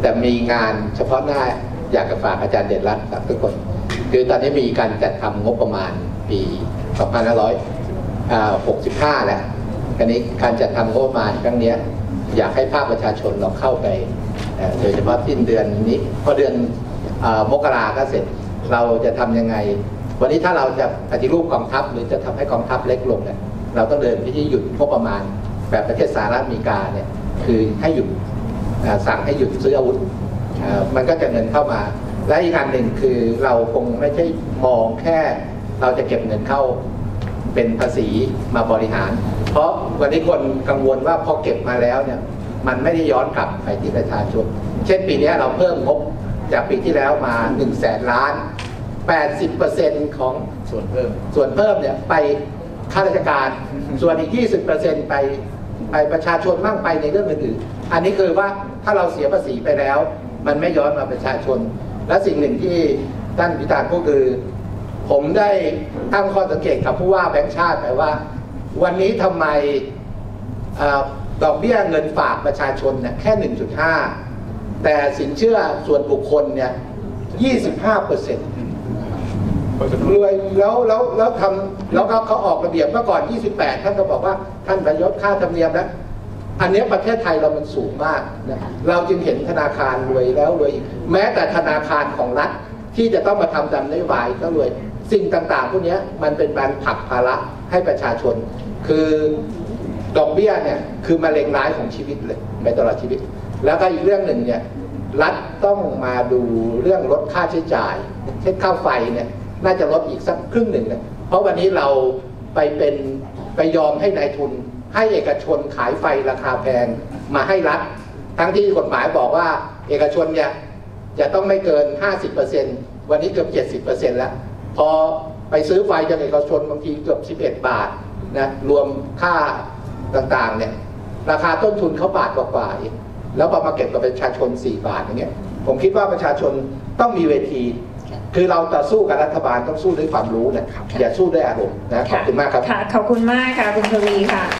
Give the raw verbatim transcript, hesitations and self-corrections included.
แต่มีงานเฉพาะหน้าอยากจะฝากอาจารย์เด่นรัตน์ทุกคนคือตอนนี้มีการจัดทำงบประมาณปี สองพันห้าร้อยหกสิบห้า แล้วคราวนี้การจัดทำงบประมาณครั้งนี้อยากให้ภาคประชาชนเราเข้าไปโดยเฉพาะสิ้นเดือนนี้พอเดือนมกราก็เสร็จเราจะทำยังไงวันนี้ถ้าเราจะปฏิรูปกองทัพหรือจะทำให้กองทัพเล็กลงเนี่ยเราต้องเดินไปที่หยุดงบประมาณแบบประเทศสหรัฐอเมริกาเนี่ยคือให้หยุดสั่งให้หยุดซื้ออาวุธมันก็จะเงินเข้ามาและอีกอันหนึ่งคือเราคงไม่ใช่มองแค่เราจะเก็บเงินเข้าเป็นภาษีมาบริหารเพราะวันนี้คนกังวลว่าพอเก็บมาแล้วเนี่ยมันไม่ได้ย้อนกลับไปที่ประชาชนเช่นปีนี้เราเพิ่มงบจากปีที่แล้วมาหนึ่งแสนล้าน แปดสิบเปอร์เซ็นต์ ของส่วนเพิ่มส่วนเพิ่มเนี่ยไปข้าราชการส่วนอีก ยี่สิบเปอร์เซ็นต์ ไปไปประชาชนมั่งไปในเรื่องอื่นๆอันนี้คือว่าถ้าเราเสียภาษีไปแล้วมันไม่ย้อนมาประชาชนและสิ่งหนึ่งที่ท่านพิธาก็คือผมได้ตั้งข้อสังเกตกับผู้ว่าแบงก์ชาติไปว่าวันนี้ทำไมดอกเบี้ยเงินฝากประชาชนเนี่ยแค่ หนึ่งจุดห้า แต่สินเชื่อส่วนบุคคลเนี่ย ยี่สิบห้าเปอร์เซ็นต์ รวยแล้วแล้วแล้วทำแล้วก็เขาออกระเบียบเมื่อก่อน ยี่สิบแปด ท่านก็บอกว่าท่านประยศค่าธรรมเนียมแล้วอันนี้ประเทศไทยเรามันสูงมากนะเราจึงเห็นธนาคารรวยแล้วรวยอีกแม้แต่ธนาคารของรัฐที่จะต้องมาทำตามนโยบายก็รวยสิ่งต่างๆพวกนี้มันเป็นการผลักภาระให้ประชาชนคือดอกเบี้ยเนี่ยคือมะเร็งร้ายของชีวิตเลยไปตลอดชีวิตแล้วก็อีกเรื่องหนึ่งเนี่ยรัฐต้องมาดูเรื่องลดค่าใช้จ่ายเช่นค่าไฟเนี่ยน่าจะลดอีกสักครึ่งหนึ่งนะเพราะวันนี้เราไปเป็นไปยอมให้นายทุนให้เอกชนขายไฟราคาแพงมาให้รัฐทั้งที่กฎหมายบอกว่าเอกชนเนี่ยจะต้องไม่เกิน ห้าสิบเปอร์เซ็นต์ วันนี้เกือบ เจ็ดสิบเปอร์เซ็นต์ แล้วพอไปซื้อไฟจากเอกชนบางทีเกือบสิบเอ็ดบาทนะรวมค่าต่างๆเนี่ยราคาต้นทุนเขาบาทกว่าๆแล้วพอมาเก็บกับประชาชนสี่บาทอย่างเงี้ยผมคิดว่าประชาชนต้องมีเวทีคือเราจะสู้กับรัฐบาลต้องสู้ด้วยความรู้นะอย่าสู้ด้วยอารมณ์นะขอบคุณมากครับค่ะขอบคุณมากค่ะคุณทวีค่ะ